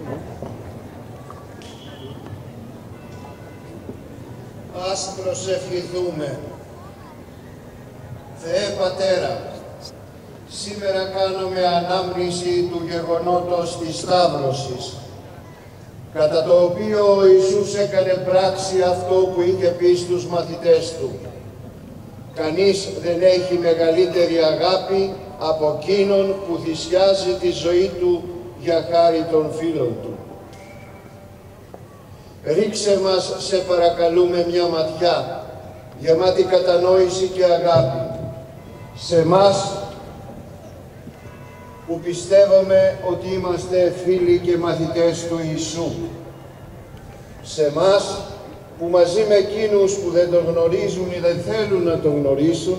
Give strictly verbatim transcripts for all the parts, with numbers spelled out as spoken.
Ας προσευχηθούμε. Θεέ Πατέρα, σήμερα κάνουμε ανάμνηση του γεγονότος της Σταύρωσης, κατά το οποίο ο Ιησούς έκανε πράξη αυτό που είχε πει στους μαθητές του. Κανείς δεν έχει μεγαλύτερη αγάπη από εκείνον που θυσιάζει τη ζωή του για χάρη των φίλων του. Ρίξε μας, σε παρακαλούμε, μια ματιά γεμάτη κατανόηση και αγάπη σε μας που πιστεύουμε ότι είμαστε φίλοι και μαθητές του Ιησού, σε μας που μαζί με εκείνους που δεν τον γνωρίζουν ή δεν θέλουν να τον γνωρίσουν,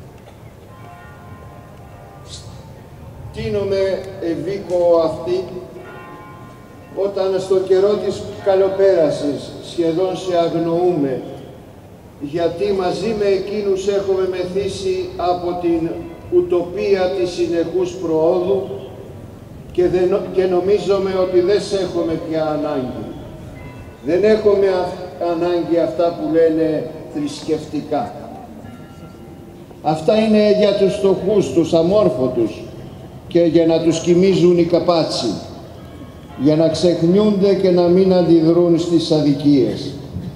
τίνομαι ευήκο αυτή όταν στο καιρό της καλοπέρασης σχεδόν σε αγνοούμε, γιατί μαζί με εκείνους έχουμε μεθύσει από την ουτοπία της συνεχούς προόδου και, δεν, και νομίζουμε ότι δεν σε έχουμε πια ανάγκη. Δεν έχουμε ανάγκη αυτά που λένε θρησκευτικά. Αυτά είναι για τους φτωχούς, τους αμόρφωτους και για να τους κοιμίζουν οι καπάτσι, για να ξεχνιούνται και να μην αντιδρούν στις αδικίες.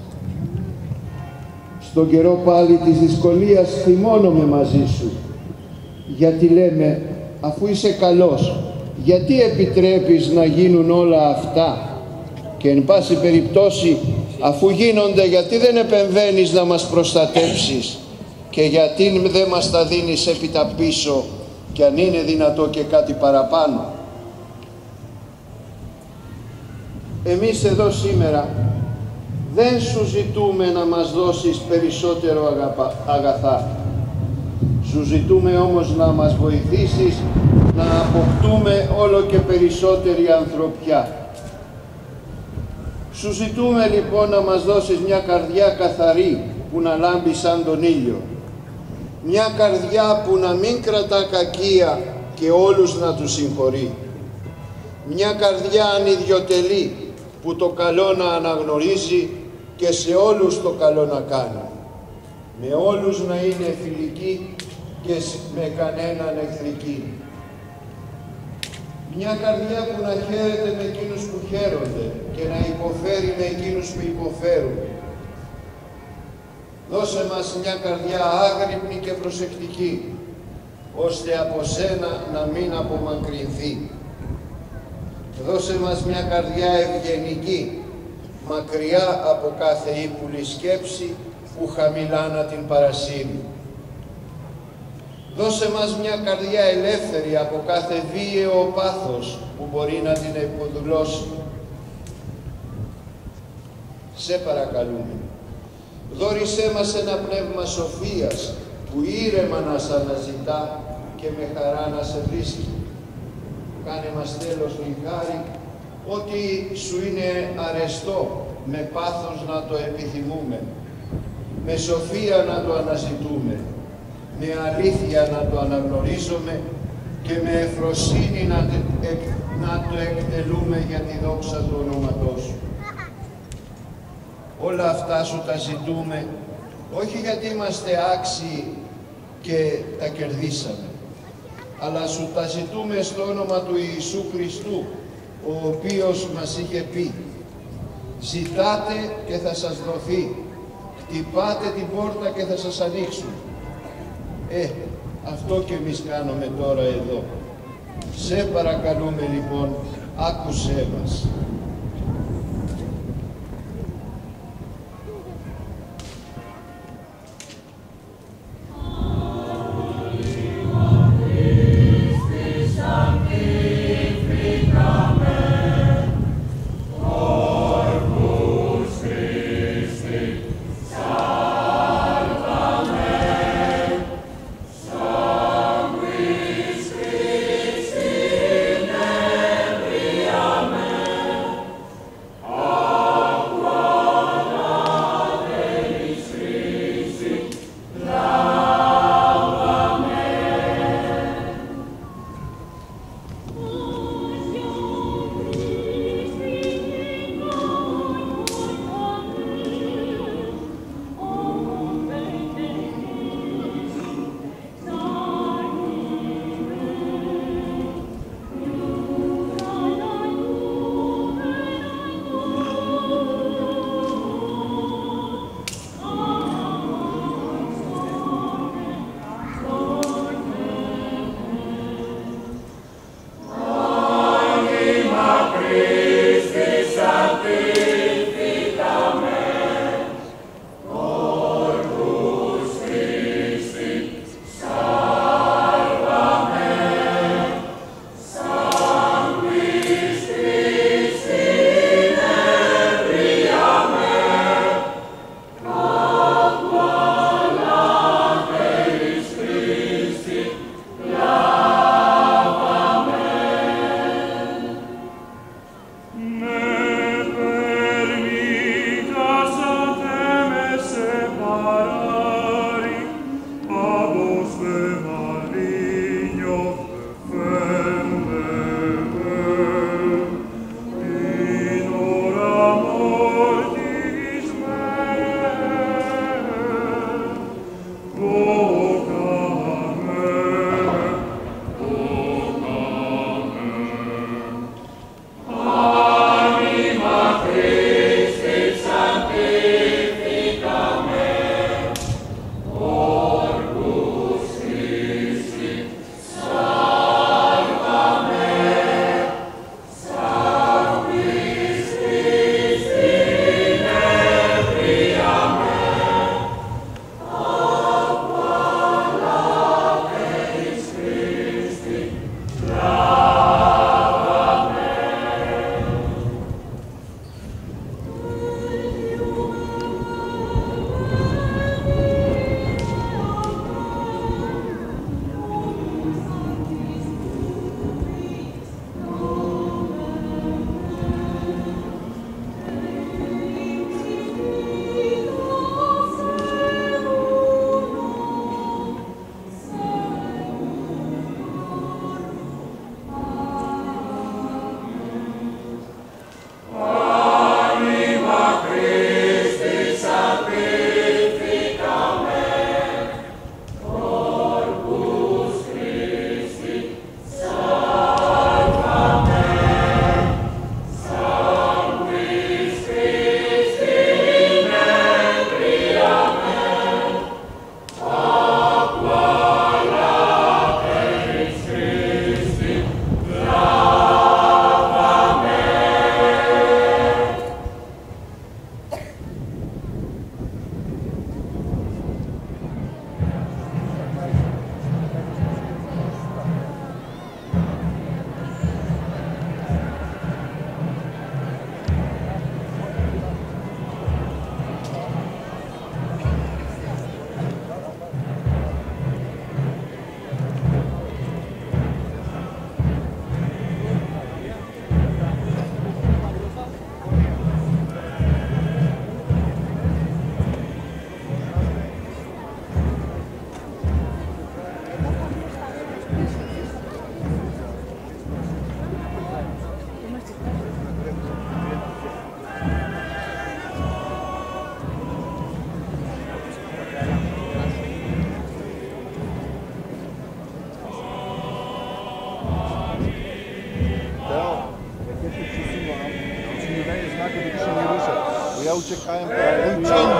Στον καιρό πάλι της δυσκολίας θυμώνομαι μαζί σου, γιατί λέμε, αφού είσαι καλός, γιατί επιτρέπεις να γίνουν όλα αυτά, και εν πάση περιπτώσει, αφού γίνονται, γιατί δεν επεμβαίνεις να μας προστατέψεις και γιατί δεν μας τα δίνεις έπειτα πίσω, και αν είναι δυνατό και κάτι παραπάνω. Εμείς εδώ σήμερα δεν σου ζητούμε να μας δώσεις περισσότερο αγαπα, αγαθά. Σου ζητούμε όμως να μας βοηθήσεις να αποκτούμε όλο και περισσότερη ανθρωπιά. Σου ζητούμε λοιπόν να μας δώσεις μια καρδιά καθαρή που να λάμπει σαν τον ήλιο. Μια καρδιά που να μην κρατά κακία και όλους να τους συγχωρεί. Μια καρδιά ανιδιοτελή που το καλό να αναγνωρίζει και σε όλους το καλό να κάνει. Με όλους να είναι φιλική και με κανέναν εχθρική. Μια καρδιά που να χαίρεται με εκείνους που χαίρονται και να υποφέρει με εκείνους που υποφέρουν. Δώσε μας μια καρδιά άγρυπνη και προσεκτική, ώστε από σένα να μην απομακρυνθεί. Δώσε μας μια καρδιά ευγενική, μακριά από κάθε ύπουλη σκέψη που χαμηλά να την παρασύρει. Δώσε μας μια καρδιά ελεύθερη από κάθε βίαιο πάθος που μπορεί να την υποδουλώσει. Σε παρακαλούμε, δώρισέ μας ένα πνεύμα σοφίας που ήρεμα να σ' αναζητά και με χαρά να σε βρίσκει. Κάνε μας τέλος λιγάρι ότι σου είναι αρεστό, με πάθος να το επιθυμούμε, με σοφία να το αναζητούμε, με αλήθεια να το αναγνωρίζουμε και με ευφροσύνη να, να το εκτελούμε για τη δόξα του ονόματός σου. Όλα αυτά σου τα ζητούμε, όχι γιατί είμαστε άξιοι και τα κερδίσαμε, αλλά σου τα ζητούμε στο όνομα του Ιησού Χριστού, ο οποίος μας είχε πει, ζητάτε και θα σας δοθεί, χτυπάτε την πόρτα και θα σας ανοίξουν. Ε, αυτό και εμείς κάνουμε τώρα εδώ. Σε παρακαλούμε λοιπόν, άκουσέ μας. ja się przesuwam, czy nie daje znaku, to się nie ruszę. Bo ja uciekałem po mój cień.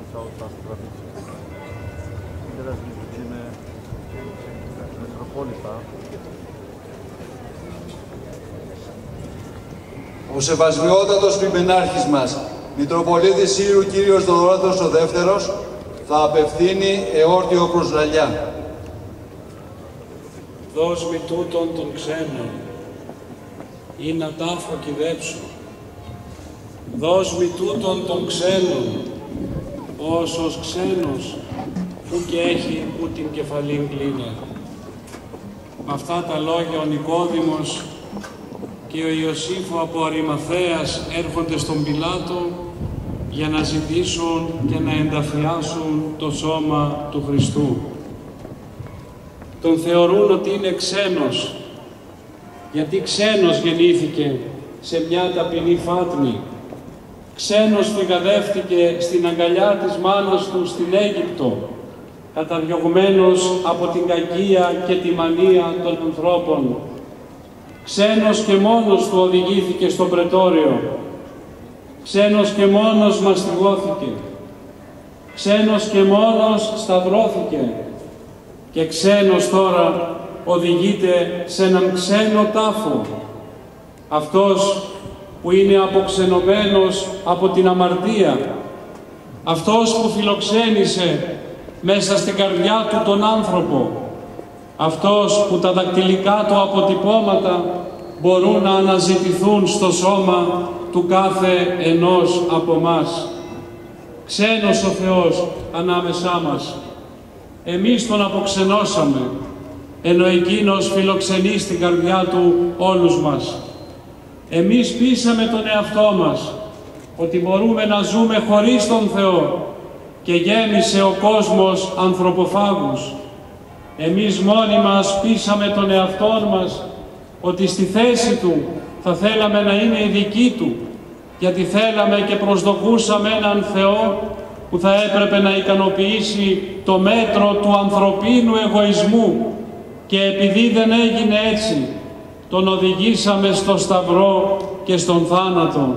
cały czas traficie. I teraz widzimy metropolita. Ο Σεβασμιότατος Πειμενάρχης μας, Μητροπολίτης Σύρου Κύριος Θοδωράτος ο Δεύτερος, θα απευθύνει εόρτιο προσλαλιά. Δώσ' μη τούτον των ξένων, ή να τάφο κυδέψω. Δώσ' μη τούτον των ξένων, όσος ξένος, που και έχει που την κεφαλήν κλείνε. Με αυτά τα λόγια ο Νικόδημος και ο Ιωσήφου από Αριμαθέας έρχονται στον Πιλάτο για να ζητήσουν και να ενταφιάσουν το σώμα του Χριστού. Τον θεωρούν ότι είναι ξένος, γιατί ξένος γεννήθηκε σε μια ταπεινή φάτνη. Ξένος φυγαδεύτηκε στην αγκαλιά της μάνας του στην Αίγυπτο, καταδιωγμένος από την κακία και τη μανία των ανθρώπων. Ξένος και μόνος του οδηγήθηκε στο πρετόριο. Ξένος και μόνος μαστιγώθηκε. Ξένος και μόνος σταυρώθηκε. Και ξένος τώρα οδηγείται σε έναν ξένο τάφο. Αυτός που είναι αποξενωμένος από την αμαρτία. Αυτός που φιλοξένησε μέσα στην καρδιά του τον άνθρωπο. Αυτός που τα δακτυλικά του αποτυπώματα μπορούν να αναζητηθούν στο σώμα του κάθε ενός από μας. Ξένος ο Θεός ανάμεσά μας. Εμείς τον αποξενώσαμε, ενώ Εκείνος φιλοξενεί στην καρδιά του όλους μας. Εμείς πείσαμε τον εαυτό μας ότι μπορούμε να ζούμε χωρίς τον Θεό και γέμισε ο κόσμος ανθρωποφάγους. Εμείς μόνοι μας πείσαμε τον εαυτό μας ότι στη θέση Του θα θέλαμε να είναι η δική Του, γιατί θέλαμε και προσδοκούσαμε έναν Θεό που θα έπρεπε να ικανοποιήσει το μέτρο του ανθρωπίνου εγωισμού, και επειδή δεν έγινε έτσι, τον οδηγήσαμε στο σταυρό και στον θάνατο.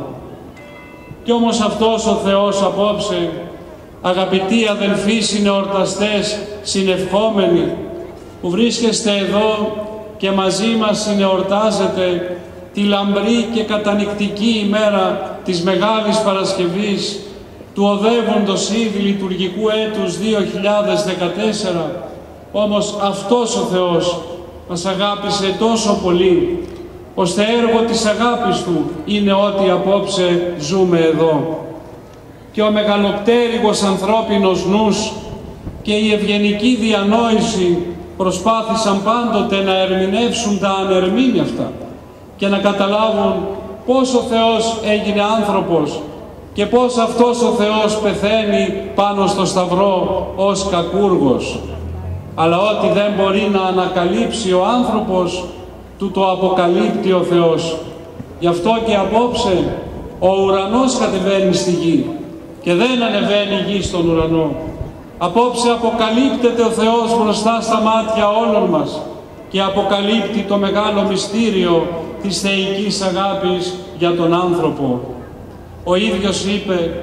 Κι όμως αυτός ο Θεός απόψε, αγαπητοί αδελφοί συνεορταστές, συνευχόμενοι, που βρίσκεστε εδώ και μαζί μας συνεορτάζετε τη λαμπρή και κατανυκτική ημέρα της Μεγάλης Παρασκευής του οδεύοντος ήδη λειτουργικού έτους δύο χιλιάδες δεκατέσσερα, όμως αυτός ο Θεός μας αγάπησε τόσο πολύ, ώστε έργο της αγάπης Του είναι ότι απόψε ζούμε εδώ. Και ο μεγαλοπτέρυγος ανθρώπινος νους και η ευγενική διανόηση προσπάθησαν πάντοτε να ερμηνεύσουν τα ανερμήνευτα και να καταλάβουν πώς ο Θεός έγινε άνθρωπος και πώς αυτός ο Θεός πεθαίνει πάνω στο σταυρό ως κακούργος. Αλλά ό,τι δεν μπορεί να ανακαλύψει ο άνθρωπος, του το αποκαλύπτει ο Θεός. Γι' αυτό και απόψε ο ουρανός κατεβαίνει στη γη και δεν ανεβαίνει η γη στον ουρανό. Απόψε αποκαλύπτεται ο Θεός μπροστά στα μάτια όλων μας και αποκαλύπτει το μεγάλο μυστήριο της θεϊκής αγάπης για τον άνθρωπο. Ο ίδιος είπε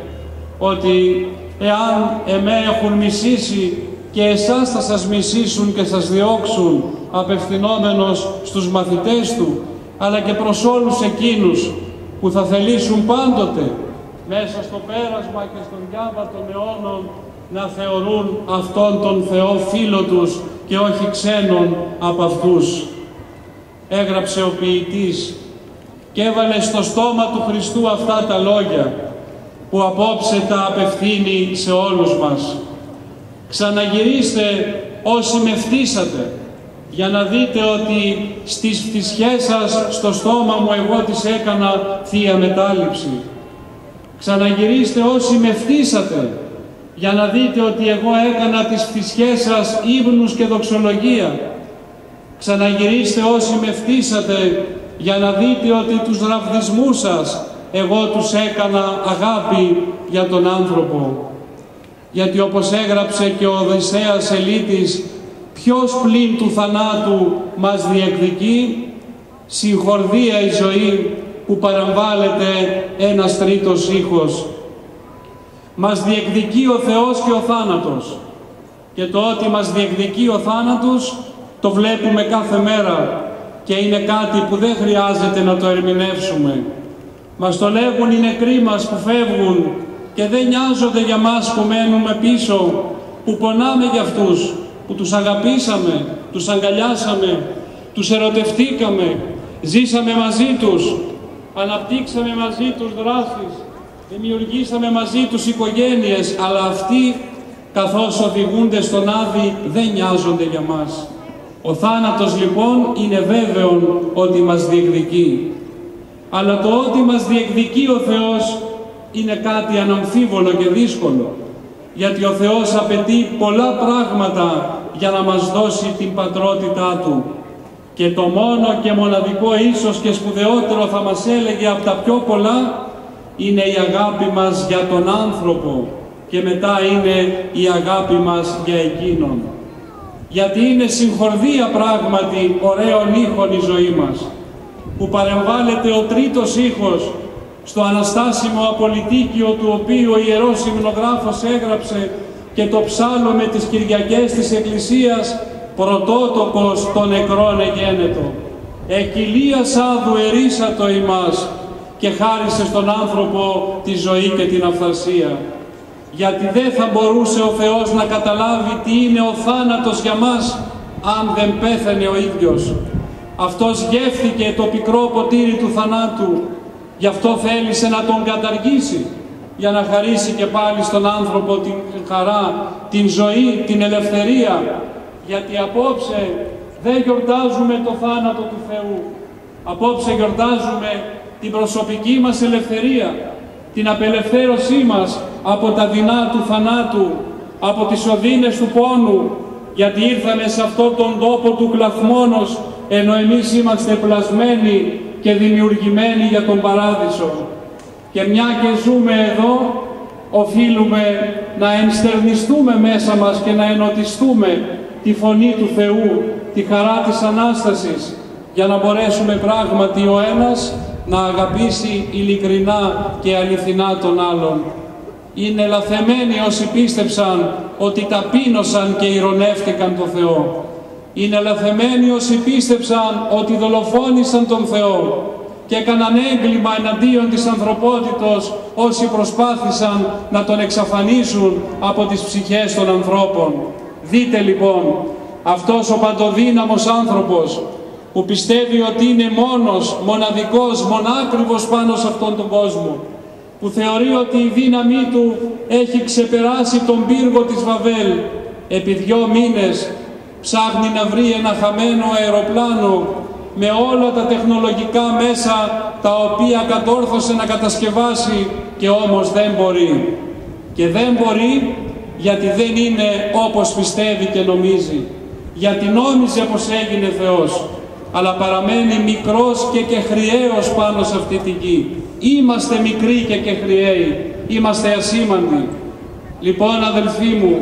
ότι εάν εμέ έχουν μισήσει και εσάς θα σας μισήσουν και σας διώξουν, απευθυνόμενος στους μαθητές Του, αλλά και προς όλους εκείνους που θα θελήσουν πάντοτε μέσα στο πέρασμα και στον διάβα των αιώνων να θεωρούν αυτόν τον Θεό φίλο τους και όχι ξένον από αυτούς. Έγραψε ο ποιητής και έβαλε στο στόμα του Χριστού αυτά τα λόγια που απόψε τα απευθύνει σε όλους μας. Ξαναγυρίστε όσοι με φτύσατε, για να δείτε ότι στις φτισιές σας στο στόμα μου εγώ τις έκανα θεία μετάληψη. Ξαναγυρίστε όσοι με φτύσατε, για να δείτε ότι εγώ έκανα τις φτισιές σας ύμνους και δοξολογία. Ξαναγυρίστε όσοι με φτύσατε, για να δείτε ότι τους ραβδισμούς σας εγώ τους έκανα αγάπη για τον άνθρωπο. Γιατί όπως έγραψε και ο Οδυσσέας Ελίτης, ποιος πλην του θανάτου μας διεκδικεί, συγχορδία η ζωή που παραμβάλλεται ένας τρίτος ήχος. Μας διεκδικεί ο Θεός και ο θάνατος. Και το ότι μας διεκδικεί ο θάνατος το βλέπουμε κάθε μέρα και είναι κάτι που δεν χρειάζεται να το ερμηνεύσουμε. Μας το λέγουν οι νεκροί μας που φεύγουν και δεν νοιάζονται για μας που μένουμε πίσω, που πονάμε για αυτούς, που τους αγαπήσαμε, τους αγκαλιάσαμε, τους ερωτευτήκαμε, ζήσαμε μαζί τους, αναπτύξαμε μαζί τους δράσεις, δημιουργήσαμε μαζί τους οικογένειες, αλλά αυτοί καθώς οδηγούνται στον Άδη δεν νοιάζονται για μας. Ο θάνατος λοιπόν είναι βέβαιο ότι μας διεκδικεί. Αλλά το ότι μας διεκδικεί ο Θεός είναι κάτι αναμφίβολο και δύσκολο. Γιατί ο Θεός απαιτεί πολλά πράγματα για να μας δώσει την πατρότητά Του. Και το μόνο και μοναδικό ίσως και σπουδαιότερο θα μας έλεγε από τα πιο πολλά είναι η αγάπη μας για τον άνθρωπο και μετά είναι η αγάπη μας για εκείνον. Γιατί είναι συγχορδία πράγματι ωραίων ήχων η ζωή μας, που παρεμβάλλεται ο τρίτος ήχος στο αναστάσιμο απολυτίκιο του οποίου ο Ιερός Υμνογράφος έγραψε και το ψάλλο με τις Κυριακές της Εκκλησίας πρωτότοκος των νεκρών εγένετο. Εκκυλίας άδου ερίσατο ημάς και χάρισε στον άνθρωπο τη ζωή και την αυθαρσία. Γιατί δεν θα μπορούσε ο Θεός να καταλάβει τι είναι ο θάνατος για μας αν δεν πέθανε ο ίδιος. Αυτός γεύθηκε το πικρό ποτήρι του θανάτου, γι' αυτό θέλησε να τον καταργήσει, για να χαρίσει και πάλι στον άνθρωπο την χαρά, την ζωή, την ελευθερία. Γιατί απόψε δεν γιορτάζουμε το θάνατο του Θεού. Απόψε γιορτάζουμε την προσωπική μας ελευθερία, την απελευθέρωσή μας από τα δεινά του θανάτου, από τις οδύνες του πόνου, γιατί ήρθαμε σε αυτόν τον τόπο του κλαθμόνος, ενώ εμείς είμαστε πλασμένοι και δημιουργημένοι για τον Παράδεισο. Και μια και ζούμε εδώ, οφείλουμε να ενστερνιστούμε μέσα μας και να ενωτιστούμε τη φωνή του Θεού, τη χαρά της Ανάστασης, για να μπορέσουμε πράγματι ο ένας να αγαπήσει ειλικρινά και αληθινά τον άλλον. Είναι λαθεμένοι όσοι πίστεψαν ότι ταπείνωσαν και ηρωνεύτηκαν τον Θεό. Είναι λαθεμένοι όσοι πίστεψαν ότι δολοφόνησαν τον Θεό και έκαναν έγκλημα εναντίον της ανθρωπότητος όσοι προσπάθησαν να τον εξαφανίσουν από τις ψυχές των ανθρώπων. Δείτε λοιπόν, αυτός ο παντοδύναμος άνθρωπος που πιστεύει ότι είναι μόνος, μοναδικός, μονάκριβος πάνω σε αυτόν τον κόσμο, που θεωρεί ότι η δύναμή του έχει ξεπεράσει τον πύργο της Βαβέλ, επί δυο μήνες ψάχνει να βρει ένα χαμένο αεροπλάνο με όλα τα τεχνολογικά μέσα τα οποία κατόρθωσε να κατασκευάσει και όμως δεν μπορεί. Και δεν μπορεί γιατί δεν είναι όπως πιστεύει και νομίζει. Γιατί νόμιζε πως έγινε Θεός, αλλά παραμένει μικρός και κεχριαίος πάνω σε αυτή τη γη. Είμαστε μικροί και κεχριαίοι, είμαστε ασήμαντοι. Λοιπόν αδελφοί μου,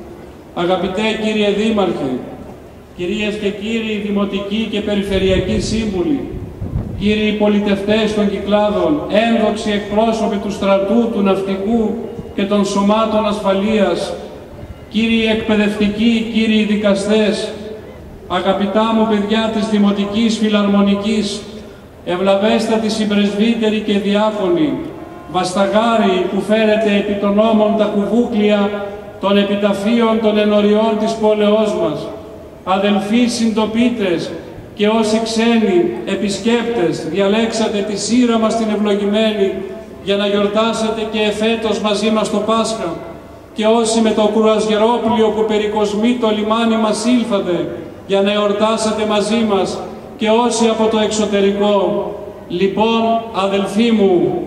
αγαπητέ κύριε Δήμαρχε, κυρίες και κύριοι δημοτικοί και περιφερειακοί σύμβουλοι, κύριοι πολιτευτές των Κυκλάδων, ένδοξοι εκπρόσωποι του στρατού, του ναυτικού και των σωμάτων ασφαλείας, κύριοι εκπαιδευτικοί, κύριοι δικαστές, αγαπητά μου παιδιά της Δημοτικής Φιλαρμονικής, ευλαβέστατοι συμπρεσβύτεροι και διάφωνοι, βασταγάροι που φέρετε επί των ώμων τα κουβούκλια των επιταφείων των ενωριών της πόλεως μας, αδελφοί συντοπίτες και όσοι ξένοι επισκέπτες διαλέξατε τη σείρα μας την ευλογημένη για να γιορτάσετε και εφέτος μαζί μας το Πάσχα, και όσοι με το κουρασγερόπλιο που περικοσμεί το λιμάνι μας ήλθατε για να εορτάσετε μαζί μας, και όσοι από το εξωτερικό. Λοιπόν αδελφοί μου,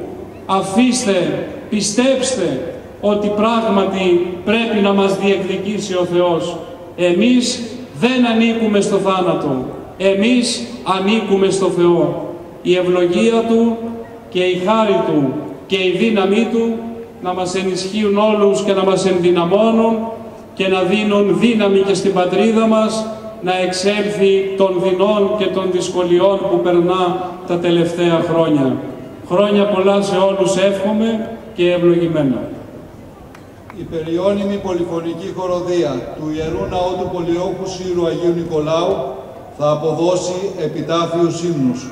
αφήστε, πιστέψτε ότι πράγματι πρέπει να μας διεκδικήσει ο Θεός. Εμείς δεν ανήκουμε στο θάνατο, εμείς ανήκουμε στο Θεό. Η ευλογία Του και η χάρη Του και η δύναμή Του να μας ενισχύουν όλους και να μας ενδυναμώνουν και να δίνουν δύναμη και στην πατρίδα μας να εξέλθει των δεινών και των δυσκολιών που περνά τα τελευταία χρόνια. Χρόνια πολλά σε όλους εύχομαι και ευλογημένα. η περιώνυμη πολυφωνική χοροδία του Ιερού Ναού του Πολιόχου Σύρου Αγίου Νικολάου θα αποδώσει επιτάφιους ύμνους.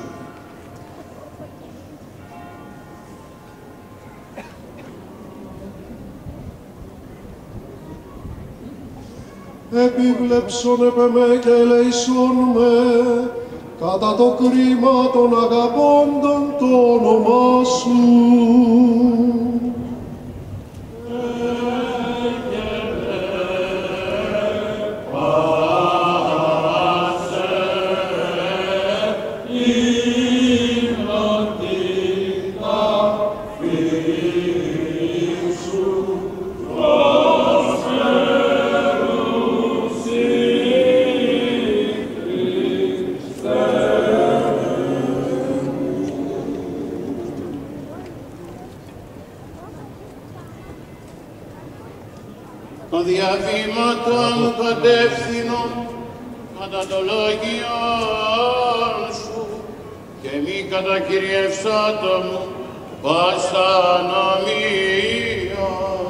Επίβλεψον επ' εμέ και ελεησόν με, κατά το κρίμα των αγαπώντων το όνομά σου. Το διαβήματον κατεύθυνον κατά το λόγιον σου και μη κατακυριευσάτο μου πάσα νομία.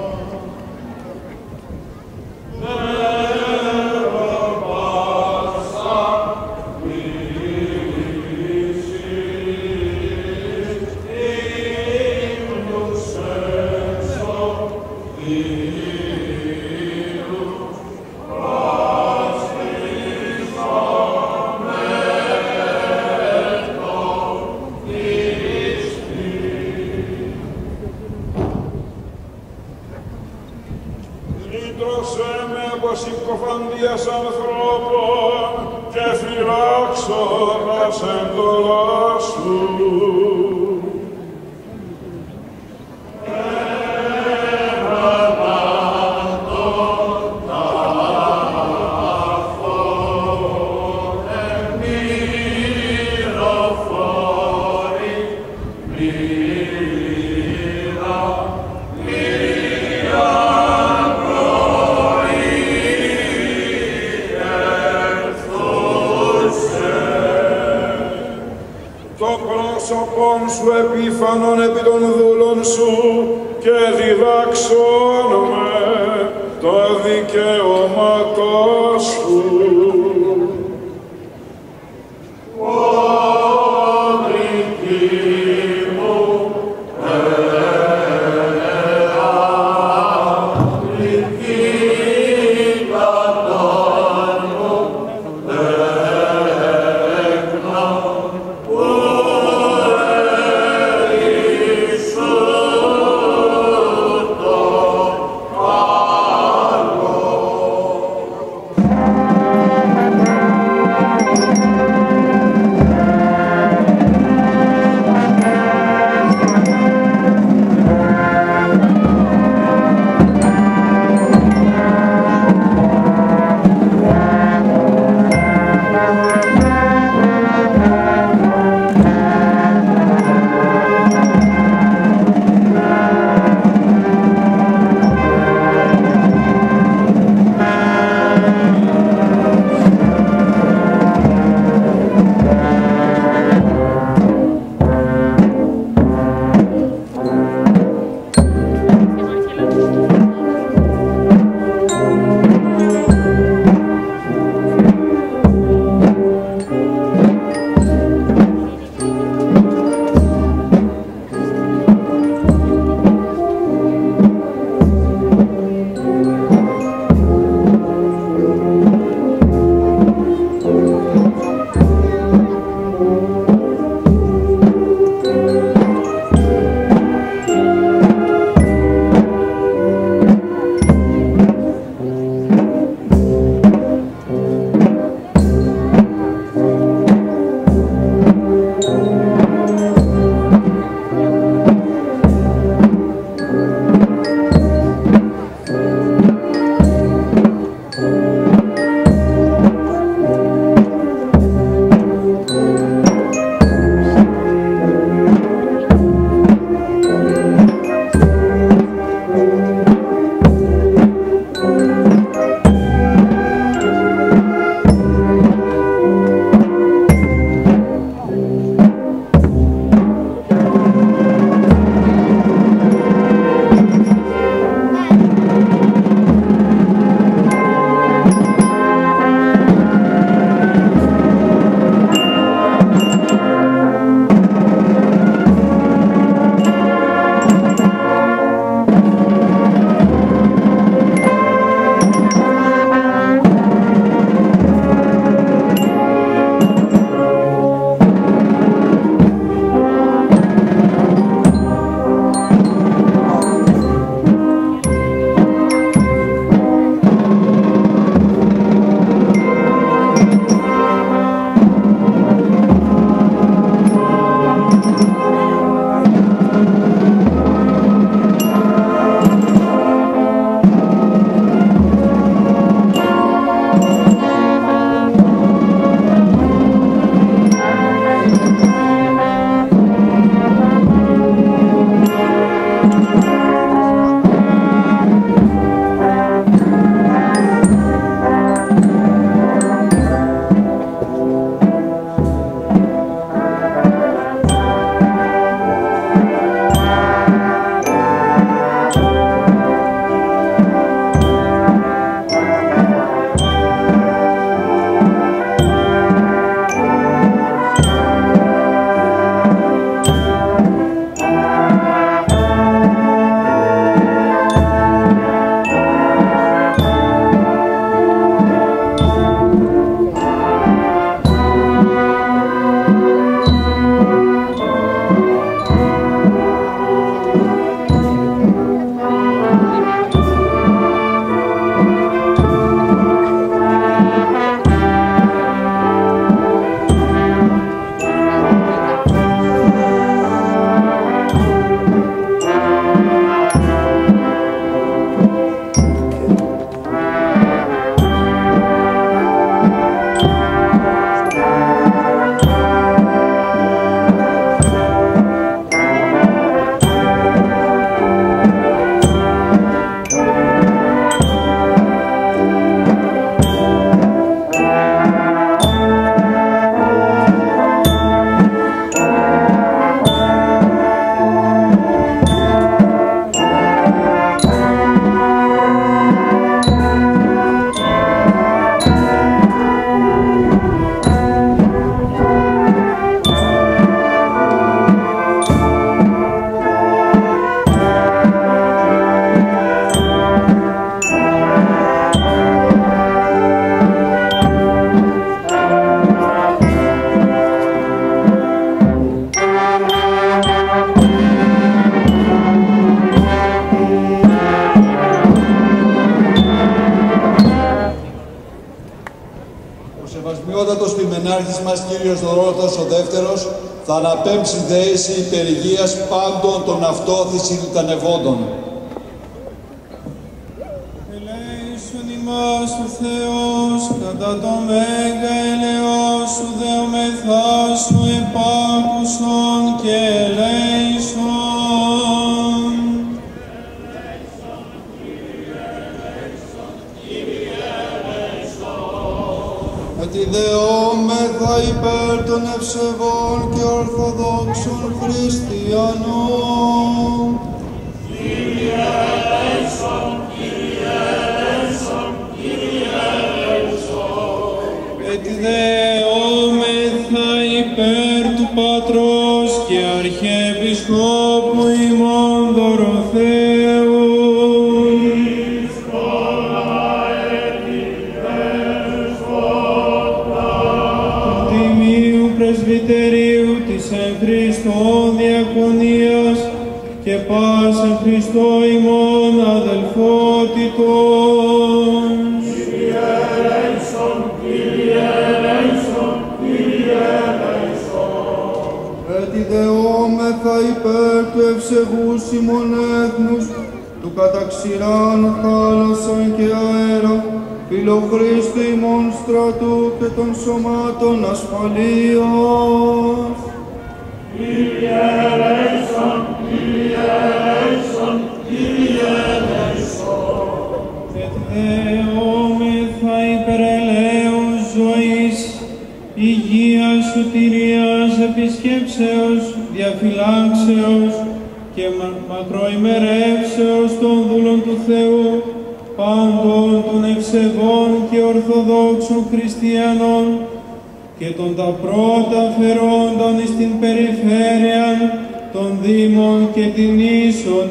Λύτρωσέ με από συκοφαντίας ανθρώπων και φυλάξω τας εντολάς σου. Πρόσωπον σου επίφανον επί των δούλων σου και διδάξον με τα δικαιώματά σου. Thank you. Σεβασμιότατος πλημενάρχης μας, Κύριος Δωρότατος ο Δεύτερος, θα αναπέμψει δέηση υπερηγίας πάντων των αυτόθυσι λιτανευόντων. Ελέησον ημάς ο Θεός, κατά το μέγα ελεός σου δεομεθά σου επάκουσον και ελέησον. Ότι δεόμεθα υπέρ των ευσεβών και ορθοδόξων χριστιανών. Κύριε ελέησον, Κύριε ελέησον, Κύριε ελέησον. Ότι δεόμεθα υπέρ του Πατρός και Αρχιεπισκόπου ημών Δωροθέου. Πρεσβυτερίου της εν Χριστώ διακονίας και πας εν Χριστώ ημών αδελφότητος. Κύριε ελέησον, Κύριε ελέησον, Κύριε ελέησον. Έτι δεόμεθα υπέρ του ευσεβούς ημών έθνους, του καταξηράν θάλασσαν και αέρα, φιλοχρήστη ημών στρατού και των σωμάτων ασφαλείας. Κύριε ελέησον, Κύριε ελέησον, Κύριε ελέησον. Et δεόμεθα υπερελαίους ζωής, υγείας, σωτηρίας, επισκέψεως, διαφυλάξεως και μακροημερεύσεως των δούλων του Θεού, πάντων των ευσεβών και ορθοδόξων χριστιανών και των τα πρώτα φερόντων εις την περιφέρεια των Δήμων και την ίσον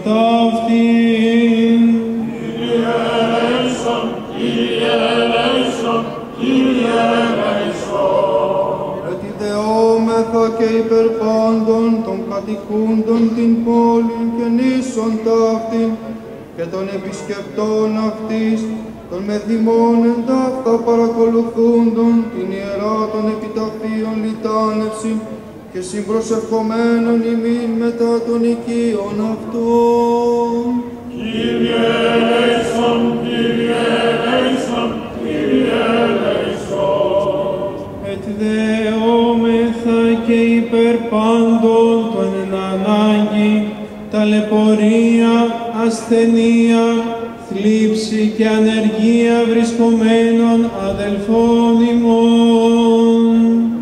ταύτην. Κύριε ελέησον, Κύριε ελέησον, Κύριε ελέησον. Ότι δεόμεθα και υπερ πάντων των κατοικούντων την πόλη και νήσον ταύτην και των επισκεπτών αυτής, των μεθυμών εντάχτα παρακολουθούντων την ιερά των επιταφείων λιτάνευση και συμπροσευχομένων ημίν μετά των οικείων αυτών. Κύριε ελέησον, Κύριε ελέησον, Κύριε ελέησον. Et δεόμεθα και υπερ πάντων των εν ανάγκη, ταλαιπωρία, ασθενεία, θλίψη και ανεργία βρισκομένων αδελφών ημών.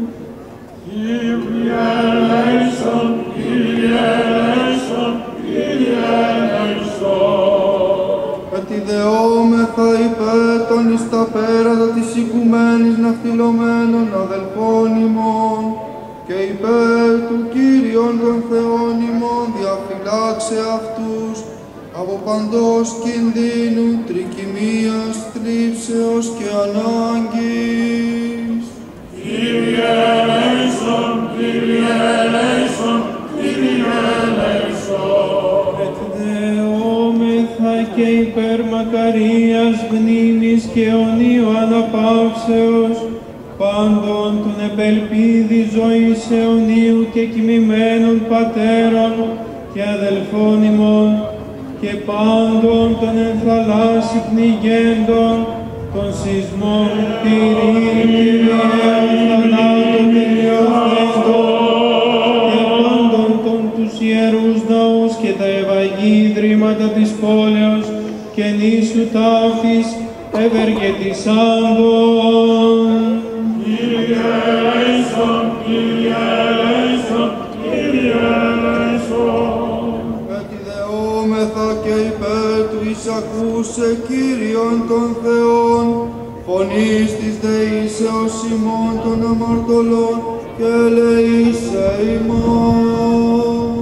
Κύριε ελέησον, Κύριε ελέησον, Κύριε ελέησον. Ότι δεόμεθα υπέρ των εις τα πέρατα της οικουμένης ναυτιλωμένων αδελφών ημών και υπέρ του Κύριον των Θεών ημών διαφυλάξε αυτούς από παντός κινδύνου, τρικυμίας, θλίψεως και ανάγκης. Κύριε ελέησον, Κύριε ελέησον, Κύριε ελέησον. Et δεόμεθα και υπέρ μακαρίας, μνήμης και αιωνίου αναπαύσεως, πάντων των επελπίδη ζωής αιωνίου και κοιμημένων πατέρων και αδελφών ημών, και πάντων των εν θαλάσσι πνιγέντων, των σεισμών, πυρήν, κυριαίων, θανάτων, τελειωθέντων, και πάντων των τους ιερούς ναούς και τα ευαγή ιδρύματα της πόλεως και νήσου ταύτης ευεργετησάντων. Κύριε ελέησον, Κύριε ελέησον, Κύριε ελέησον. Ότι δεόμεθα και υπέρ του εισακούσε Κύριον των Θεών, φωνής της δεήσεως ημών των αμαρτωλών και ελεήσε ημάς.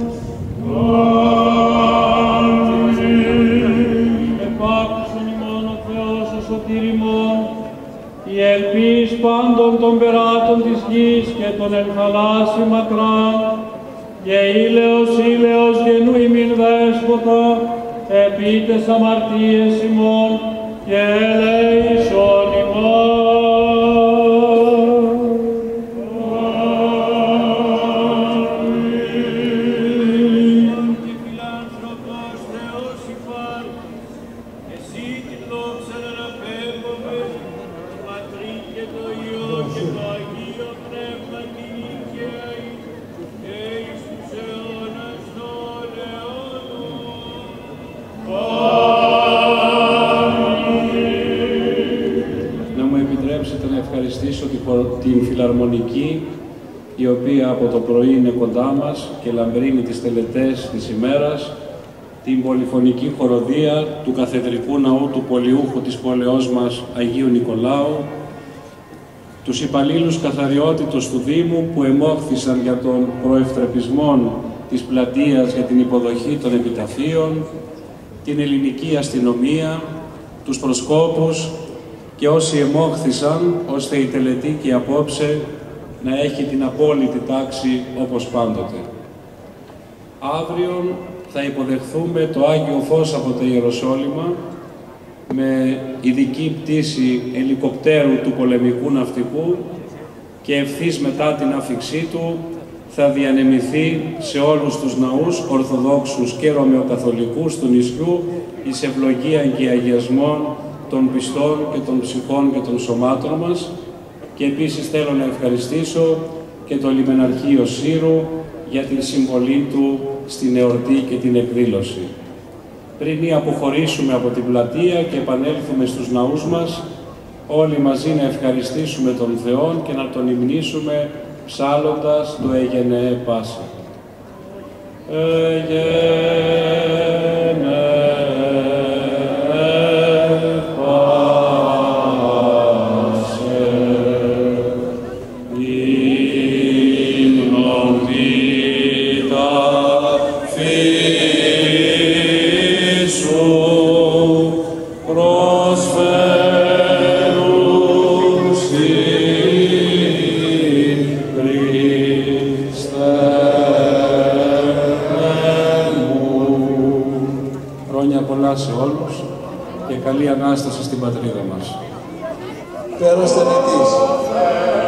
Επάκουσον ημών ο Θεός ο σωτήρ ημών, η ελπίς πάντων των περάτων της γης και των εν θαλάσσι μακράν, και ήλαιος ήλαιος γενού ημίν δέσποτα, επί τες αμαρτίες ημών και ελέησον ημάς. την Φιλαρμονική, η οποία από το πρωί είναι κοντά μας και λαμπρύνει τις τελετές της ημέρας, την πολυφωνική χοροδία του Καθεδρικού Ναού του Πολιούχου της πόλεως μας Αγίου Νικολάου, τους υπαλλήλους καθαριότητος του Δήμου που εμόχθησαν για τον προευτρεπισμό της πλατείας για την υποδοχή των επιταφείων, την ελληνική αστυνομία, τους προσκόπους και όσοι εμόχθησαν ώστε η τελετή και απόψε να έχει την απόλυτη τάξη όπως πάντοτε. Αύριο θα υποδεχθούμε το Άγιο Φως από το Ιεροσόλυμα με ειδική πτήση ελικοπτέρου του πολεμικού ναυτικού και ευθύς μετά την άφιξή του θα διανεμηθεί σε όλους τους ναούς Ορθοδόξους και Ρωμαιοκαθολικούς του νησιού εις ευλογία και αγιασμών των πιστών και των ψυχών και των σωμάτων μας. Και επίσης θέλω να ευχαριστήσω και το Λιμεναρχείο Σύρου για την συμβολή του στην εορτή και την εκδήλωση. Πριν ή αποχωρήσουμε από την πλατεία και επανέλθουμε στους ναούς μας, όλοι μαζί να ευχαριστήσουμε τον Θεό και να τον υμνήσουμε ψάλλοντας το «Εγενέ Πάσα». Εγενέ σε όλους και καλή Ανάσταση στην πατρίδα μας. Πέρας θενετής.